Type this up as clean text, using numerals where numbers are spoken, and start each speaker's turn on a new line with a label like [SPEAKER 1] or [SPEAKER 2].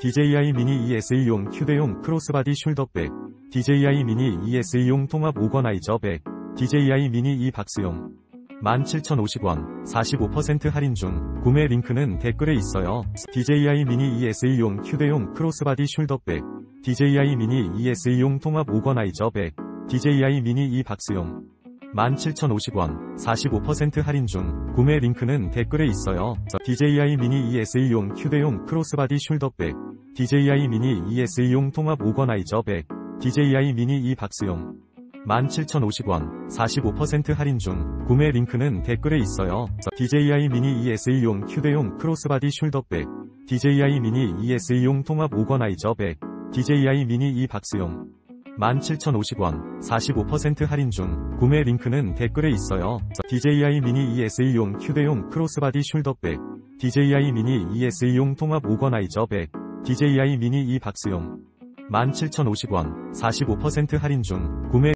[SPEAKER 1] DJI 미니 ESE용 휴대용 크로스바디 숄더백, DJI 미니 ESE용 통합 오거나이저 백, DJI 미니 E 박스용 17,050원, 45% 할인 중. 구매 링크는 댓글에 있어요. DJI 미니 ESE용 휴대용 크로스바디 숄더백, DJI 미니 ESE용 통합 오거나이저 백, DJI 미니 E 박스용 17,050원, 45% 할인 중. 구매 링크는 댓글에 있어요. DJI 미니 ESE용 휴대용 크로스바디 숄더백, DJI 미니 ESE용 통합 오거나이저 백, DJI 미니 E 박스용 17,050원, 45% 할인 중. 구매 링크는 댓글에 있어요. DJI 미니 ESE용 휴대용 크로스바디 숄더백, DJI 미니 ESE용 통합 오거나이저 백, DJI 미니 E 박스용 17,050원, 45% 할인 중. 구매 링크는 댓글에 있어요. DJI 미니 ESE용 휴대용 크로스바디 숄더백, DJI 미니 ESE용 통합 오거나이저 백, DJI 미니 E 박스용 17,050원, 45% 할인 중. 구매